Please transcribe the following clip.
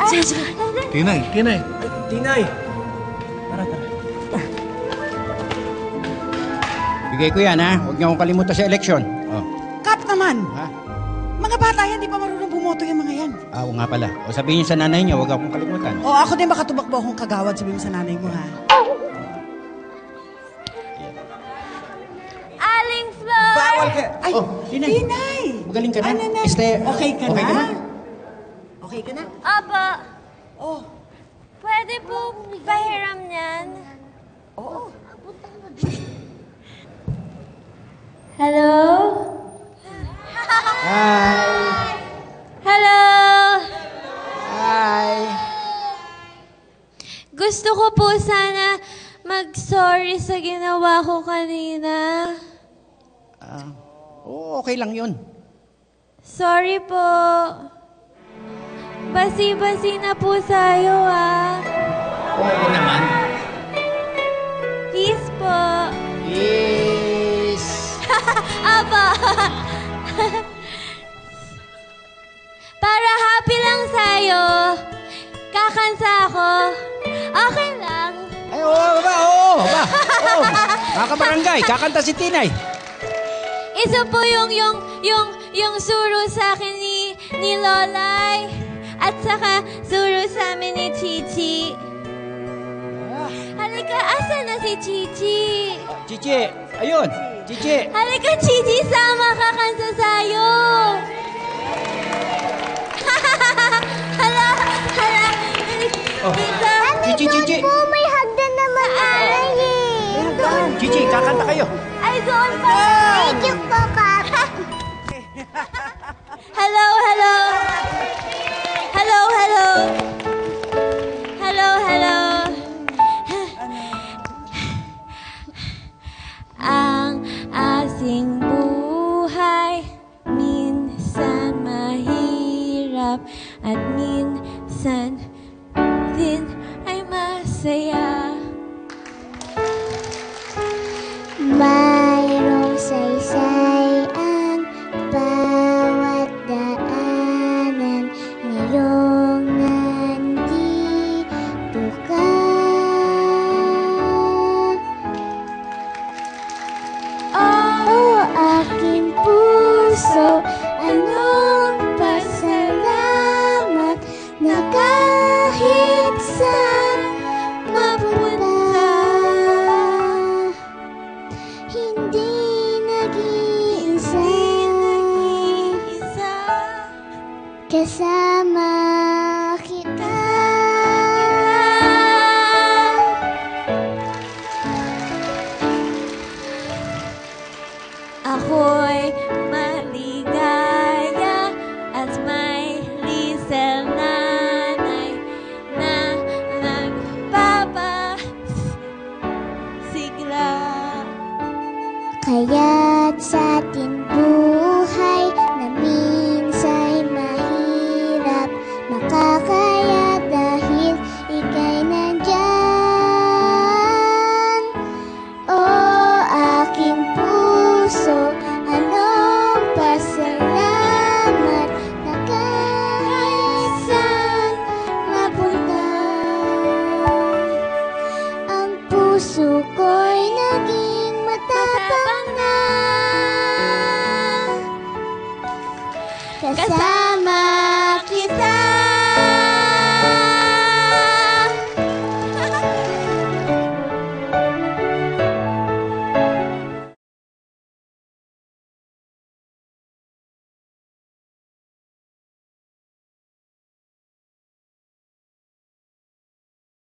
Sige, sige. Tinay, Tinay. Tinay! Tara, tara. Bigay ko yan, ha? Huwag niyo akong kalimutan sa eleksyon. Oh. Kap naman! Ha? Mga bata yan, di pa marunong bumoto yung mga yan. Oo nga pala. O sabihin niyo sa nanay niyo, huwag akong kalimutan. O ako din baka tumakbo akong kagawad, sabihin mo sa nanay mo, ha? Aling Flor! Bawal ka! Ay, Tinay. Tinay! Magaling ka na? Ano na? Okay ka okay na? ka na? Okay ka na? Apa, Oh, pwede po pahiram niyan? oo. Hello? Hi! Hello? Hi! Gusto ko po sana mag-sorry sa ginawa ko kanina. Oo, okay lang yun. Sorry po. Basi-basi na po sa'yo, ah. Oo naman. Peace po. Yes! Apa. Para happy lang sa'yo. Kakansa ako. Okay lang. Ay, oo, ba? Oo, ba? Oo. Mga kabarangay, kakanta si Tinay. Isa po yung suro sa akin ni Lolay. At saka suro sa amin ni Chichi. Halika, asa na si Chichi? Chichi, ayun. Chichi. Halika, Chichi, sama kakansa sa'yo. Hala. Oh. Dito. Chichi, Chichi. May hagdan naman ay. Chichi, kakanta kayo. Ay, doon pa. Thank you po, Kap. Hello. Ang asing buhay minsan mahirap at minsan din ay masaya. Mayroong saysay ang bawat daanan ngayong nandito ka. Oh, aking puso, anong pasalamat na kahit saan mapunta, hindi nag-iisa kasama.